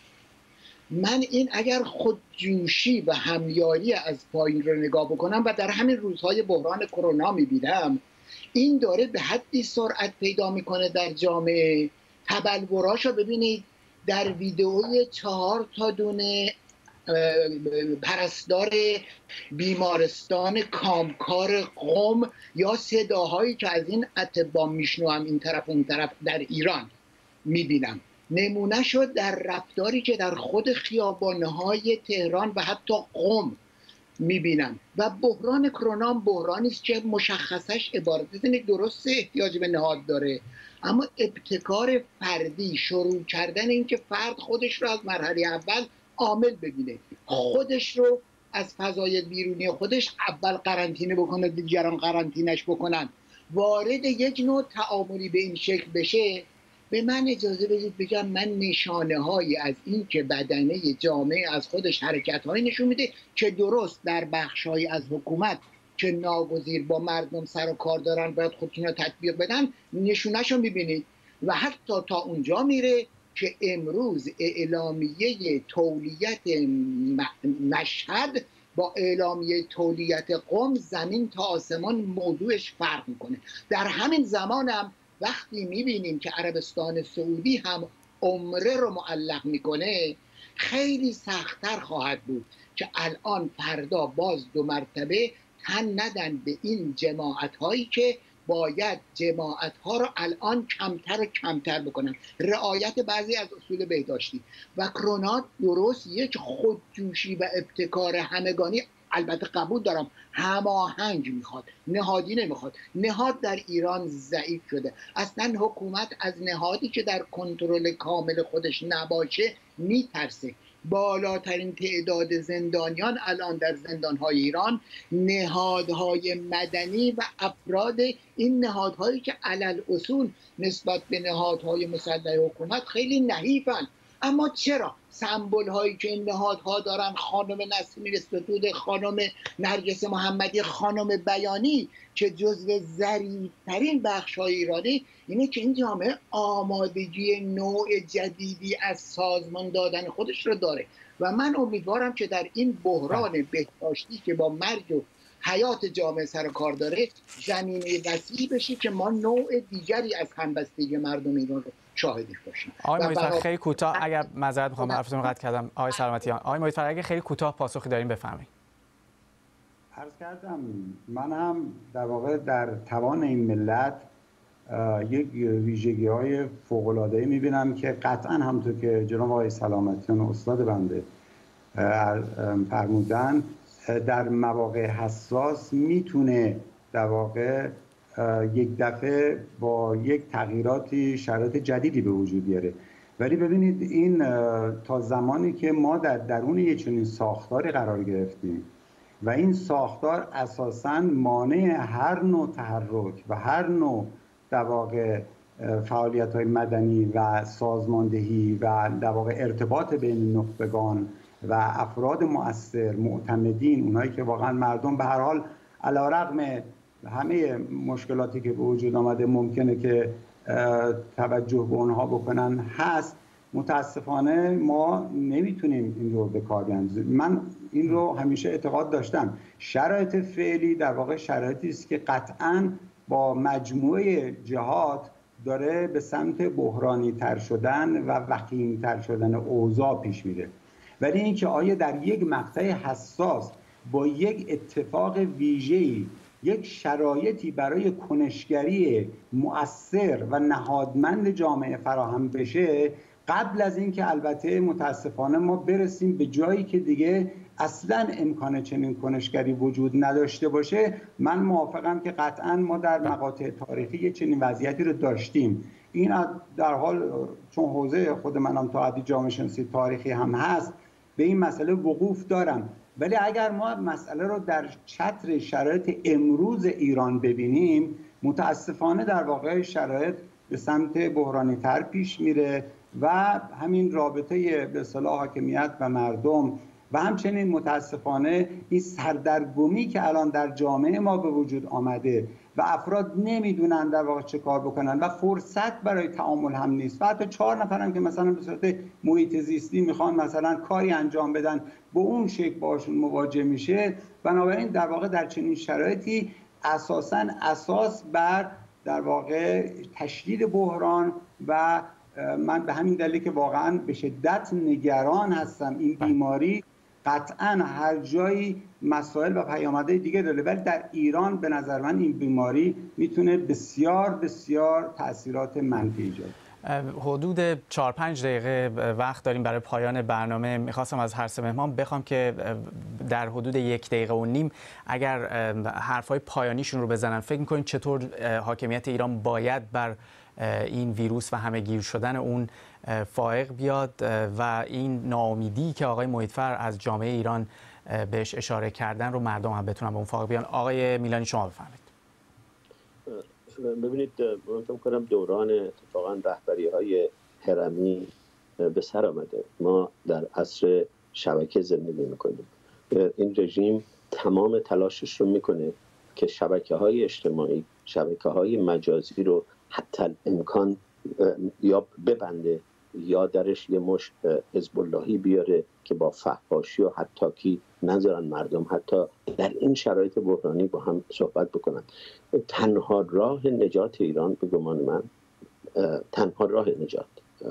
من این اگر خودجوشی و همیاری از پایین رو نگاه بکنم و در همین روزهای بحران کرونا میبینم، این داره به حدی سرعت پیدا میکنه در جامعه. تبلوراشو ببینید، در ویدئوی چهار تا دونه پرستار بیمارستان کامکار قم یا صداهایی که از این اتباع میشنوم این طرف اون طرف در ایران میبینم، نمونه شد در رفتاری که در خود خیابانهای تهران و حتی قم میبینم. و بحران کرونا بحرانی است که مشخصش عبارت از درست احتیاج به نهاد داره، اما ابتکار فردی، شروع کردن این که فرد خودش رو از مرحله اول عامل ببینه، خودش رو از فضای بیرونی خودش اول قرنطینه بکنه، دیگران قرنطینش بکنن، وارد یک نوع تعاملی به این شکل بشه. به من اجازه بدید بگم من نشانه هایی از این که بدنه جامعه از خودش حرکت هایی نشون میده که درست در بخش هایی از حکومت که ناگزیر با مردم سر و کار دارن باید خودشون رو تطبیق بدن، نشونهش رو میبینید. و حتی تا اونجا میره که امروز اعلامیه تولیت مشهد با اعلامیه تولیت قم زمین تا آسمان موضوعش فرق میکنه. در همین زمان هم وقتی میبینیم که عربستان سعودی هم عمره رو معلق میکنه خیلی سختتر خواهد بود که الان فردا باز دو مرتبه تن ندن به این جماعت هایی که باید جماعت ها رو الان کمتر و کمتر بکنن، رعایت بعضی از اصول بهداشتی. و کرونا درست یک خودجوشی و ابتکار همگانی، البته قبول دارم هماهنگ میخواد، نهادی نمیخواد. نهاد در ایران ضعیف شده، اصلا حکومت از نهادی که در کنترل کامل خودش نباشه میترسه. بالاترین تعداد زندانیان الان در زندانهای ایران نهادهای مدنی و افراد این نهادهایی که علل اصول نسبت به نهادهای مسلح حکومت خیلی نحیفن. اما چرا سمبل هایی که این نهادها دارن، خانم نسرین ستوده، خانم نرگس محمدی، خانم بیانی که جزو ظریف‌ترین بخش های ایرانی، اینه که این جامعه آمادگی نوع جدیدی از سازمان دادن خودش رو داره. و من امیدوارم که در این بحران بهداشتی که با مرگ و حیات جامعه سر کار داره زمینه وسیعی بشه که ما نوع دیگری از همبستگی مردم ایران رو شاهدش باشیم. آقای محیطفر خیلی کوتاه، اگر معذرت میخوام حرفتون رو قطع کردم آقای سلامتیان، آقای محیطفر اگه خیلی کوتاه پاسخی داریم بفرمایید. عرض کردم من هم در واقع در توان این ملت یک ویژگی های فوق العاده ای میبینم که قطعا همونطور که جناب آقای سلامتیان استاد بنده فرمودن در مواقع حساس میتونه در واقع یک دفعه با یک تغییراتی شرایط جدیدی به وجود بیاره. ولی ببینید این تا زمانی که ما در درون یک چنین ساختاری قرار گرفتیم و این ساختار اساساً مانع هر نوع تحرک و هر نوع در واقع فعالیت‌های مدنی و سازماندهی و در واقع ارتباط بین نخبگان و افراد مؤثر، معتمدین، اونایی که واقعا مردم به هر حال علی‌رغم همه مشکلاتی که به وجود آمده ممکنه که توجه به اونها بکنن هست، متاسفانه ما نمیتونیم این رو به کار بیاندازیم. من این رو همیشه اعتقاد داشتم شرایط فعلی در واقع شرایطی است که قطعاً با مجموعه جهات داره به سمت بحرانی تر شدن و وخیم تر شدن اوضاع پیش میره. ولی اینکه آیا در یک مقطع حساس با یک اتفاق ویژه‌ای یک شرایطی برای کنشگری مؤثر و نهادمند جامعه فراهم بشه، قبل از اینکه البته متاسفانه ما برسیم به جایی که دیگه اصلا امکان چنین کنشگری وجود نداشته باشه، من موافقم که قطعا ما در مقاطع تاریخی چنین وضعیتی رو داشتیم. این در حال چون حوزه خود منم تا حدی جامعه شناسی تاریخی هم هست به این مسئله وقوف دارم. ولی اگر ما مسئله رو در چتر شرایط امروز ایران ببینیم، متاسفانه در واقع شرایط به سمت بحرانی تر پیش میره و همین رابطه به اصطلاح حاکمیت و مردم و همچنین متاسفانه این سردرگمی که الان در جامعه ما به وجود آمده و افراد نمیدونن در واقع چه کار بکنن و فرصت برای تعامل هم نیست و حتی چهار نفرم که مثلا به صورت محیط زیستی میخوان مثلا کاری انجام بدن با اون شکل باشون مواجه میشه. بنابراین در واقع در چنین شرایطی اساساً اساس بر در واقع تشدید بحران و من به همین دلیل که واقعا به شدت نگران هستم این بیماری قطعا هر جایی مسائل و پیامدهای دیگه داره، ولی در ایران به نظر من این بیماری میتونه بسیار بسیار تاثیرات منفی ایجاد. حدود چهار پنج دقیقه وقت داریم برای پایان برنامه. میخواستم از هر سه مهمان بخوام که در حدود یک دقیقه و نیم اگر حرفای پایانیشون رو بزنن، فکر میکنین چطور حاکمیت ایران باید بر این ویروس و همه گیر شدن اون فائق بیاد و این ناامیدی که آقای محیطفر از جامعه ایران بهش اشاره کردن رو مردم هم بتونن به اون فائق بیان؟ آقای میلانی شما بفرمایید. ببینید من فکر می‌کنم دوران اتفاقا رهبری‌های هرمی به سر آمده. ما در عصر شبکه زندگی می‌کنیم. این رژیم تمام تلاشش رو می‌کنه که شبکه‌های اجتماعی، شبکه‌های مجازی رو حتی امکان یا ببنده یا درش یه مش حزب اللهی بیاره که با فحاشی و حتاکی نذارن مردم حتی در این شرایط بحرانی با هم صحبت بکنن. تنها راه نجات ایران به گمان من تنها راه نجات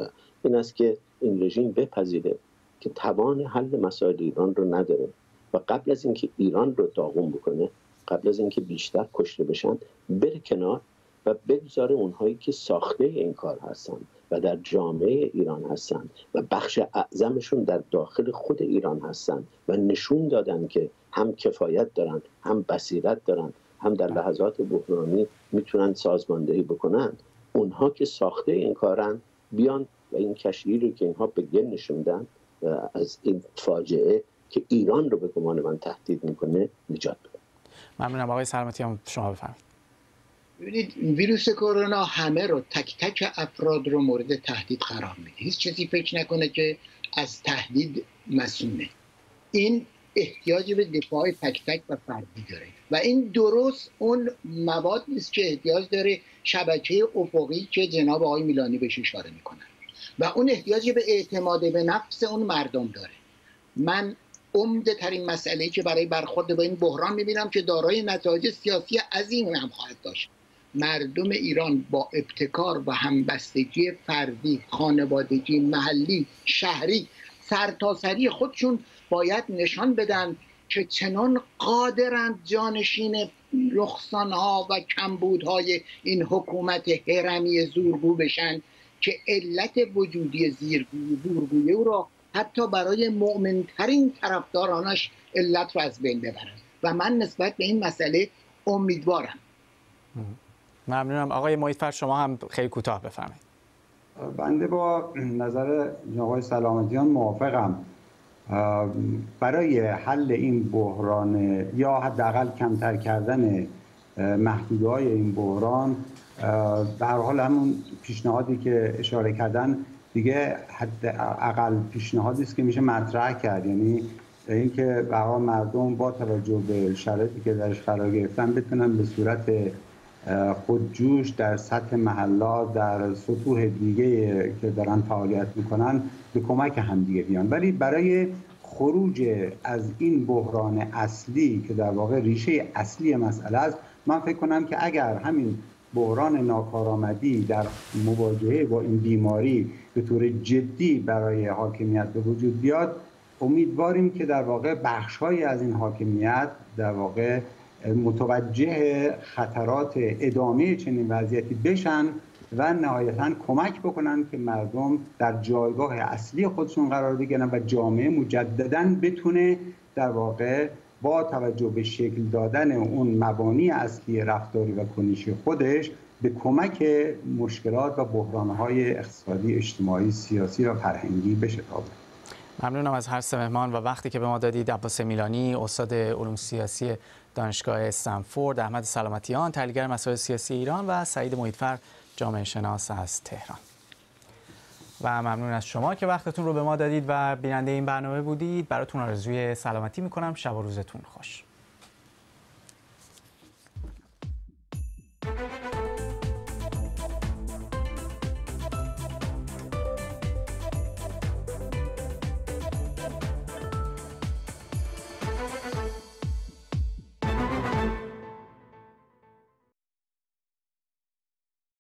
این است که این رژیم بپذیره که توان حل مسائل ایران رو نداره و قبل از اینکه ایران رو داغون بکنه، قبل از اینکه بیشتر کشته بشن، بره کنار و بگذاره اونهایی که ساخته این کار هستن و در جامعه ایران هستن و بخش اعظمشون در داخل خود ایران هستن و نشون دادن که هم کفایت دارن، هم بصیرت دارن، هم در لحظات بحرانی میتونن سازماندهی بکنن. اونها که ساخته این کارن بیان و این کشتی رو که اینها به گل نشوندن از این فاجعه که ایران رو به گمان من تهدید میکنه نجات بده. ممنونم. آقای سلامتیان شما بفرمایید. ببینید ویروس کرونا همه رو، تک تک افراد رو مورد تهدید قرار میده. هیچ کسی فکر نکنه که از تهدید مسئوله. این احتیاج به دفاع تک تک و فردی داره و این درست اون مواد نیست که احتیاج داره شبکه افقی که جناب آقای میلانی بهش اشاره میکنن و اون احتیاج به اعتماد به نفس اون مردم داره. من عمده ترین مسئله‌ای که برای برخورد با این بحران میبینم که دارای نتایج سیاسی عظیم هم خواهد داشت. مردم ایران با ابتکار و همبستگی فردی، خانوادگی، محلی، شهری، سرتاسری خودشون باید نشان بدن که چنان قادرند جانشین رخصانها و کمبودهای این حکومت هرمی زورگو بشن که علت وجودی زورگویی او را حتی برای مؤمنترین طرفدارانش علت رو از بین ببرن و من نسبت به این مسئله امیدوارم. ممنونم. آقای محیطفر شما هم خیلی کوتاه بفرمایید. بنده با نظر آقای سلامتیان موافقم. برای حل این بحران یا حداقل کمتر کردن محدودهای این بحران به هر حال همون پیشنهادی که اشاره کردن دیگه حداقل پیشنهادی است که میشه مطرح کرد، یعنی اینکه به هر حال مردم با توجه به شرایطی که درش قرار گرفتن بتونن به صورت خودجوش در سطح محلات در سطوح دیگه که دارن فعالیت میکنن به کمک همدیگه بیان. ولی برای خروج از این بحران اصلی که در واقع ریشه اصلی مسئله است، من فکر کنم که اگر همین بحران ناکارآمدی در مواجهه با این بیماری به طور جدی برای حاکمیت به وجود بیاد، امیدواریم که در واقع بخش‌هایی از این حاکمیت در واقع متوجه خطرات ادامه چنین وضعیتی بشن و نهایتاً کمک بکنن که مردم در جایگاه اصلی خودشون قرار بگیرن و جامعه مجدداً بتونه در واقع با توجه به شکل دادن اون مبانی اصلی رفتاری و کنشی خودش به کمک مشکلات و بحران‌های اقتصادی، اجتماعی، سیاسی و فرهنگی بشتابه. ممنونم از هر سه مهمان و وقتی که به ما دادید. عباس میلانی، استاد علوم سیاسی دانشگاه استنفورد، احمد سلامتیان، تحلیلگر مسائل سیاسی ایران و سعید محیطفر، جامعه شناس از تهران. و ممنون از شما که وقتتون رو به ما دادید و بیننده این برنامه بودید. براتون آرزوی سلامتی میکنم. شب و روزتون خوش.